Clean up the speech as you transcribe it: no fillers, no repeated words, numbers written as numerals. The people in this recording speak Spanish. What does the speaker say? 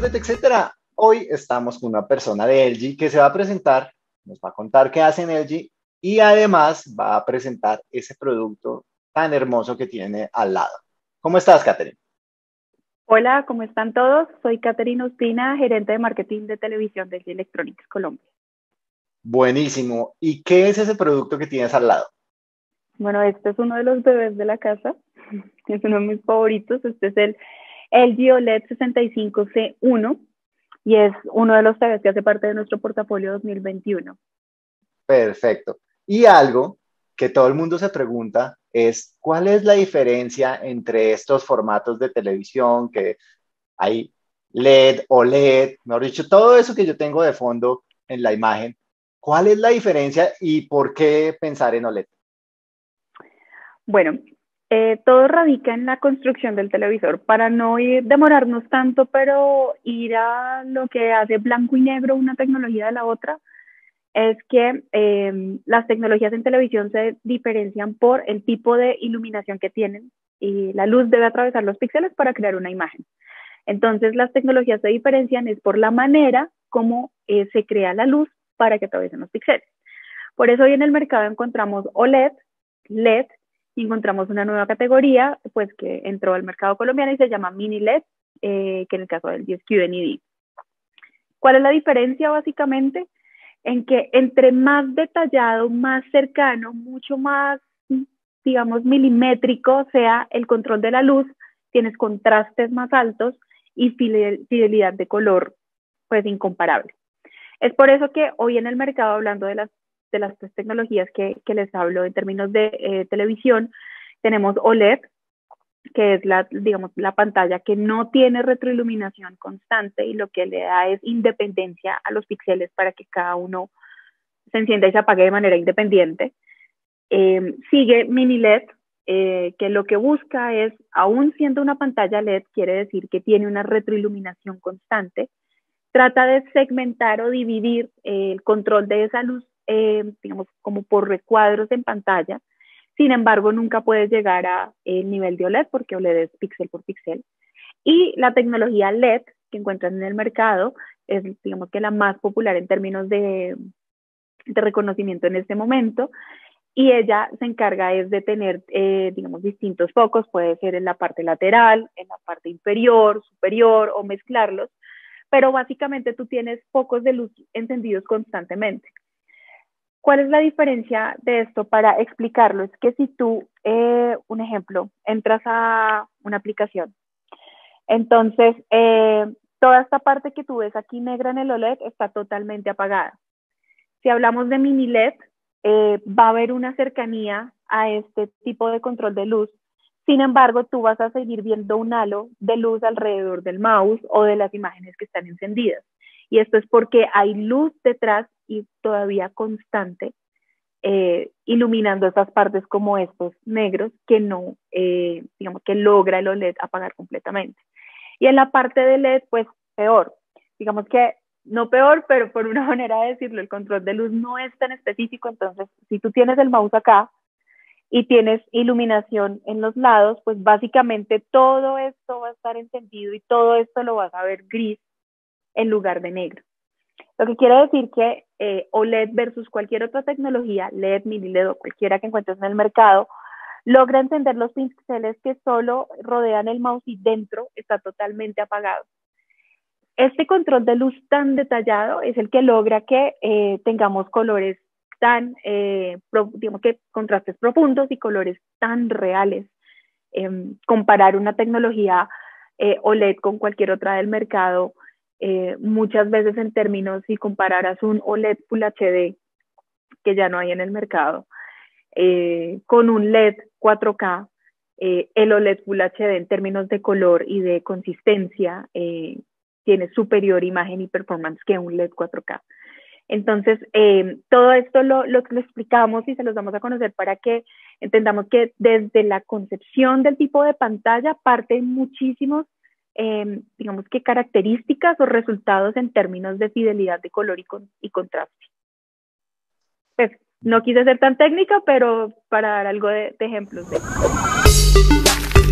Tablet, etcétera. Hoy estamos con una persona de LG que se va a presentar, nos va a contar qué hace en LG y además va a presentar ese producto tan hermoso que tiene al lado. ¿Cómo estás, Catherine? Hola, ¿cómo están todos? Soy Caterina Ospina, gerente de marketing de televisión de LG Electronics Colombia. Buenísimo. ¿Y qué es ese producto que tienes al lado? Bueno, este es uno de los bebés de la casa, es uno de mis favoritos. Este es el LG OLED 65C1 y es uno de los TVs que hace parte de nuestro portafolio 2021. Perfecto. Y algo que todo el mundo se pregunta es, ¿cuál es la diferencia entre estos formatos de televisión que hay LED, OLED, mejor dicho, todo eso que yo tengo de fondo en la imagen? ¿Cuál es la diferencia y por qué pensar en OLED? Bueno, todo radica en la construcción del televisor. Para no demorarnos tanto, pero ir a lo que hace blanco y negro una tecnología de la otra, es que las tecnologías en televisión se diferencian por el tipo de iluminación que tienen y la luz debe atravesar los píxeles para crear una imagen. Entonces, las tecnologías se diferencian es por la manera como se crea la luz para que atraviesen los píxeles. Por eso hoy en el mercado encontramos OLED, LED, y encontramos una nueva categoría pues que entró al mercado colombiano y se llama mini LED, que en el caso del DSQ-ND. ¿Cuál es la diferencia básicamente? En que entre más detallado, más cercano, mucho más, digamos, milimétrico sea el control de la luz, tienes contrastes más altos y fidelidad de color, pues incomparable. Es por eso que hoy en el mercado, hablando de las tres tecnologías que les hablo en términos de televisión, tenemos OLED, que es digamos, la pantalla que no tiene retroiluminación constante y lo que le da es independencia a los píxeles para que cada uno se encienda y se apague de manera independiente. Sigue mini LED, que lo que busca es, aún siendo una pantalla LED, quiere decir que tiene una retroiluminación constante, trata de segmentar o dividir el control de esa luz, digamos, como por recuadros en pantalla. Sin embargo, nunca puedes llegar a el nivel de OLED porque OLED es píxel por píxel. Y la tecnología LED que encuentran en el mercado es, digamos, que la más popular en términos de reconocimiento en este momento. Y ella se encarga es de tener, digamos, distintos focos, puede ser en la parte lateral, en la parte inferior, superior o mezclarlos, pero básicamente tú tienes focos de luz encendidos constantemente. ¿Cuál es la diferencia de esto para explicarlo? Es que si tú, un ejemplo, entras a una aplicación, entonces toda esta parte que tú ves aquí negra en el OLED está totalmente apagada. Si hablamos de mini LED, va a haber una cercanía a este tipo de control de luz. Sin embargo, tú vas a seguir viendo un halo de luz alrededor del mouse o de las imágenes que están encendidas. Y esto es porque hay luz detrás y todavía constante, iluminando estas partes como estos negros que no, digamos que logra el OLED apagar completamente. Y en la parte de LED, pues peor. Digamos que no peor, pero por una manera de decirlo, el control de luz no es tan específico. Entonces, si tú tienes el mouse acá y tienes iluminación en los lados, pues básicamente todo esto va a estar encendido y todo esto lo vas a ver gris en lugar de negro. Lo que quiere decir que OLED versus cualquier otra tecnología, LED, mini LED o cualquiera que encuentres en el mercado, logra encender los píxeles que solo rodean el mouse y dentro está totalmente apagado. Este control de luz tan detallado es el que logra que tengamos colores tan, digamos que contrastes profundos y colores tan reales. Comparar una tecnología OLED con cualquier otra del mercado, muchas veces en términos, si compararas un OLED Full HD, que ya no hay en el mercado, con un LED 4K, el OLED Full HD en términos de color y de consistencia tiene superior imagen y performance que un LED 4K. Entonces, todo esto lo explicamos y se los damos a conocer para que entendamos que desde la concepción del tipo de pantalla parten muchísimos, digamos que características o resultados en términos de fidelidad de color y contraste. Pues no quise ser tan técnica, pero para dar algo de ejemplos de